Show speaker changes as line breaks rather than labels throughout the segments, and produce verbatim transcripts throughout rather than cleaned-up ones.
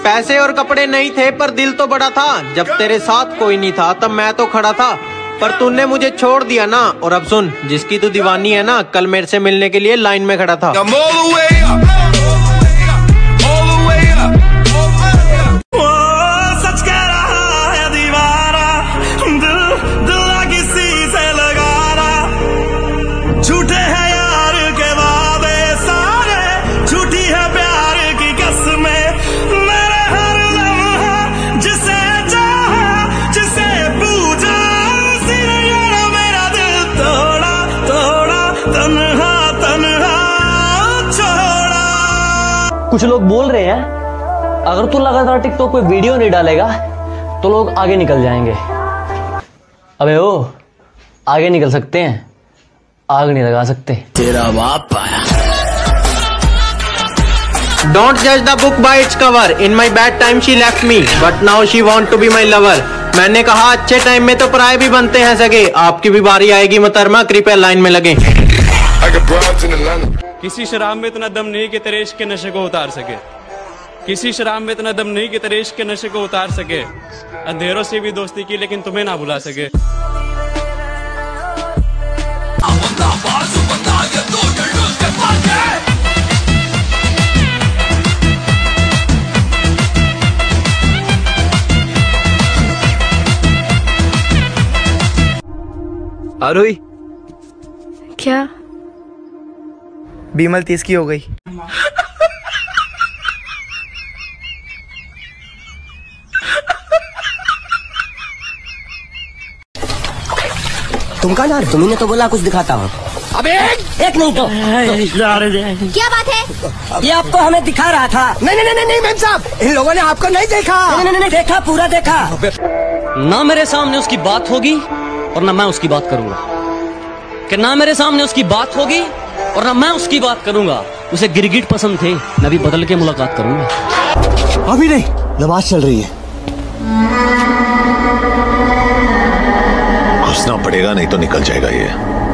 पैसे और कपड़े नहीं थे पर दिल तो बड़ा था। जब तेरे साथ कोई नहीं था तब मैं तो खड़ा था, पर तूने मुझे छोड़ दिया ना। और अब सुन, जिसकी तू दीवानी है ना, कल मेरे से मिलने के लिए लाइन में खड़ा था।
झूठे हैं यार के वादे सारे, झूठी है प्यार की कसमें। मेरे हर लम्हा जिसे चाहा, जिसे पूजा, उसी ने मेरा दिल तोड़ा तोड़ा, तन्हा तन्हा छोड़ा।
कुछ लोग बोल रहे हैं अगर तू लगातार टिकटॉक पे वीडियो नहीं डालेगा तो लोग आगे निकल जाएंगे। अबे ओ, आगे निकल सकते हैं, आग नहीं लगा सकते।
तेरा बाप आया।
Don't judge the book by its cover. In my bad time she left me, but now she want to be my lover. मैंने कहा अच्छे टाइम में तो पराये भी बनते हैं सगे। आपकी भी बारी आएगी मोहतरमा, कृपया लाइन में लगे।
किसी शराब में इतना दम नहीं कि तेरे इश्क के नशे को उतार सके। किसी शराब में इतना दम नहीं कि तेरे इश्क के नशे को उतार सके। अंधेरों से भी दोस्ती की लेकिन तुम्हें ना भुला सके।
आरोही,
क्या?
बीमल तीस की हो गई।
तुम कहाँ जा रहे? तुम्ही ने तो बोला कुछ दिखाता हूँ। अबे एक, एक नहीं तो, तो
क्या बात है?
ये आपको हमें दिखा रहा था। नहीं नहीं नहीं नहीं मैम साहब, इन लोगों ने आपको नहीं देखा। नहीं नहीं नहीं देखा, पूरा देखा।
ना मेरे सामने उसकी बात होगी और ना मैं उसकी बात करूंगा। कि ना मेरे सामने उसकी बात होगी और ना मैं उसकी बात करूंगा। उसे गिरगिट पसंद थे, मैं भी बदल के मुलाकात करूंगा।
अभी नहीं, नमाज चल रही है।
हंसना पड़ेगा नहीं तो निकल जाएगा ये।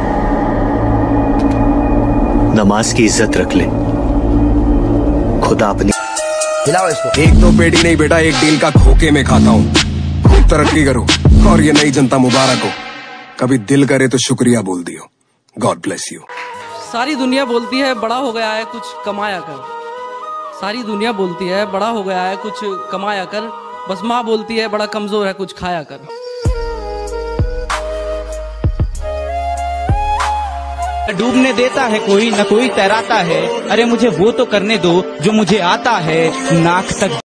नमाज की इज्जत रख ले, खुदा अपनी।
खिलाओ इसको।
एक तो पेटी नहीं बेटा, एक डील का खोके में खाता हूँ। खूब तरक्की करो और ये नई जनता मुबारक हो। कभी दिल करे तो शुक्रिया बोल दियो। God bless you.
सारी दुनिया बोलती है बड़ा हो गया है कुछ कमाया कर। सारी दुनिया बोलती है बड़ा हो गया है कुछ कमाया कर। बस माँ बोलती है बड़ा कमजोर है कुछ खाया कर।
डूबने देता है कोई न कोई तैराता है। अरे मुझे वो तो करने दो जो मुझे आता है। नाक तक